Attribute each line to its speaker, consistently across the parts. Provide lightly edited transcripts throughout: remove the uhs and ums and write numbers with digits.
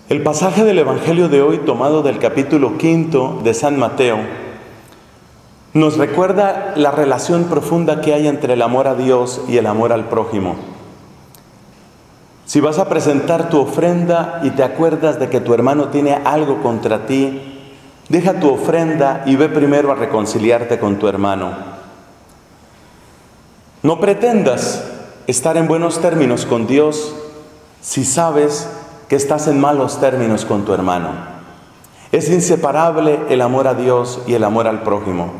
Speaker 1: El pasaje del Evangelio de hoy, tomado del capítulo 5 de San Mateo, nos recuerda la relación profunda que hay entre el amor a Dios y el amor al prójimo. Si vas a presentar tu ofrenda y te acuerdas de que tu hermano tiene algo contra ti, deja tu ofrenda y ve primero a reconciliarte con tu hermano. No pretendas estar en buenos términos con Dios si sabes que estás en malos términos con tu hermano. Es inseparable el amor a Dios y el amor al prójimo.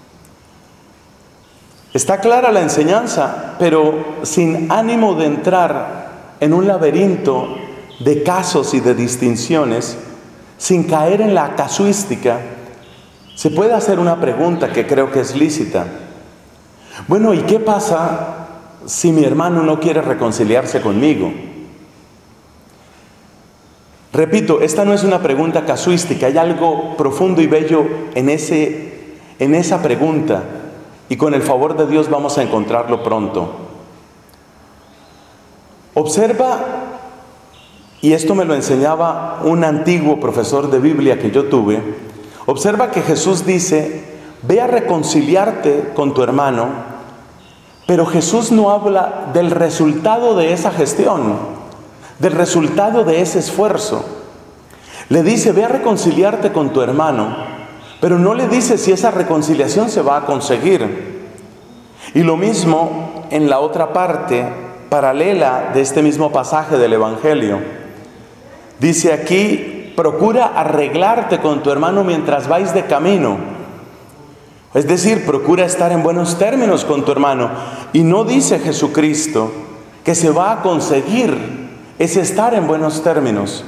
Speaker 1: Está clara la enseñanza, pero sin ánimo de entrar en un laberinto de casos y de distinciones, sin caer en la casuística, se puede hacer una pregunta que creo que es lícita. Bueno, ¿y qué pasa si mi hermano no quiere reconciliarse conmigo? Repito, esta no es una pregunta casuística, hay algo profundo y bello en esa pregunta, y con el favor de Dios vamos a encontrarlo pronto. Observa, y esto me lo enseñaba un antiguo profesor de Biblia que yo tuve, observa que Jesús dice, ve a reconciliarte con tu hermano, pero Jesús no habla del resultado de esa gestión, del resultado de ese esfuerzo. Le dice, ve a reconciliarte con tu hermano, pero no le dice si esa reconciliación se va a conseguir. Y lo mismo en la otra parte, paralela de este mismo pasaje del Evangelio. Dice aquí, procura arreglarte con tu hermano mientras vais de camino. Es decir, procura estar en buenos términos con tu hermano. Y no dice Jesucristo que se va a conseguir es estar en buenos términos.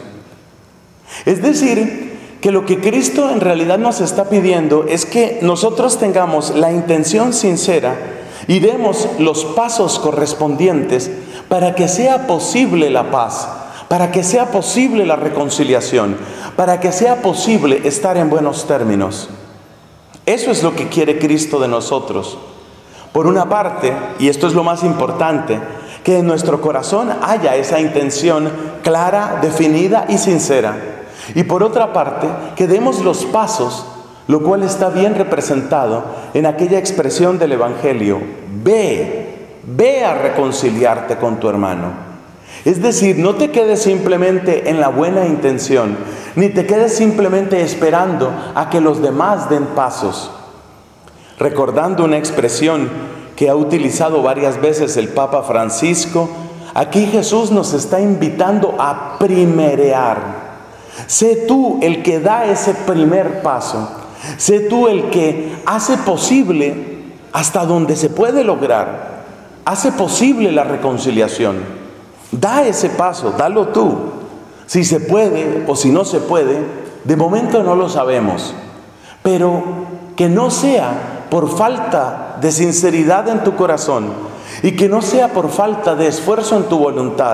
Speaker 1: Es decir, que lo que Cristo en realidad nos está pidiendo es que nosotros tengamos la intención sincera y demos los pasos correspondientes para que sea posible la paz, para que sea posible la reconciliación, para que sea posible estar en buenos términos. Eso es lo que quiere Cristo de nosotros. Por una parte, y esto es lo más importante, que en nuestro corazón haya esa intención clara, definida y sincera. Y por otra parte, que demos los pasos, lo cual está bien representado en aquella expresión del Evangelio. Ve a reconciliarte con tu hermano. Es decir, no te quedes simplemente en la buena intención, ni te quedes simplemente esperando a que los demás den pasos. Recordando una expresión que ha utilizado varias veces el Papa Francisco, aquí Jesús nos está invitando a primerear. Sé tú el que da ese primer paso. Sé tú el que hace posible hasta donde se puede lograr. Hace posible la reconciliación. Da ese paso, dalo tú. Si se puede o si no se puede, de momento no lo sabemos. Pero que no sea por falta de sinceridad en tu corazón y que no sea por falta de esfuerzo en tu voluntad.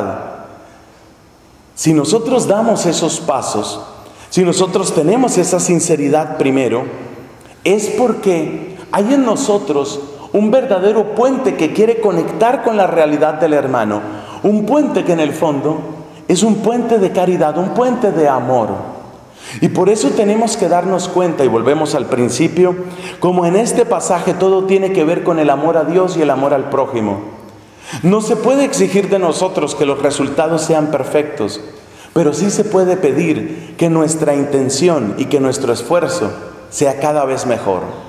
Speaker 1: Si nosotros damos esos pasos, si nosotros tenemos esa sinceridad primero, es porque hay en nosotros un verdadero puente que quiere conectar con la realidad del hermano, un puente que en el fondo es un puente de caridad, un puente de amor. Y por eso tenemos que darnos cuenta, y volvemos al principio, como en este pasaje todo tiene que ver con el amor a Dios y el amor al prójimo. No se puede exigir de nosotros que los resultados sean perfectos, pero sí se puede pedir que nuestra intención y que nuestro esfuerzo sea cada vez mejor.